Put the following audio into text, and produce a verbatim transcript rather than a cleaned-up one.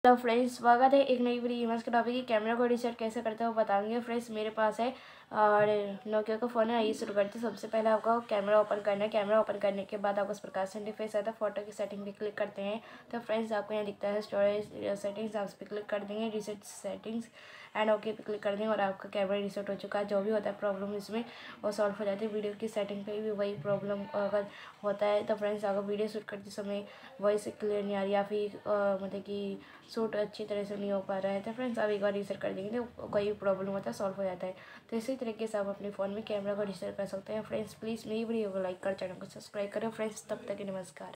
तो फ्रेंड्स स्वागत है एक नई वीडियो यूज के टॉपिक की कैमरा को रीसेट कैसे करते हो बताऊंगे। फ्रेंड्स मेरे पास है और नोकिया का फ़ोन है। आइए शुरू करते हैं। सबसे पहले आपको कैमरा ओपन करना है। कैमरा ओपन करने के बाद आपको इस प्रकार से इंटरफेस आता है। फोटो की सेटिंग पे क्लिक करते हैं तो फ्रेंड्स आपको यहाँ दिखता है स्टोरेज सेटिंग्स। आप उस पर क्लिक कर देंगे, रीसेट सेटिंग्स एंड ओके पे क्लिक कर देंगे और आपका कैमरा रीसेट हो चुका है। जो भी होता है प्रॉब्लम इसमें वो सॉल्व हो जाती है। वीडियो की सेटिंग पे भी वही प्रॉब्लम अगर होता है तो फ्रेंड्स अगर वीडियो शूट करते समय वॉइस क्लियर नहीं आ रही या फिर मतलब कि शूट अच्छी तरह से नहीं हो पा रहा है तो फ्रेंड्स आप एक बार रीसेट कर देंगे तो कोई प्रॉब्लम होता है सॉल्व हो जाता है। तो इसी तरीके से आप अपने फ़ोन में कैमरा को रीसेट कर सकते हैं। फ्रेंड्स प्लीज़ मेरी वीडियो को लाइक कर, चैनल को सब्सक्राइब करें। फ्रेंड्स तब तक नमस्कार।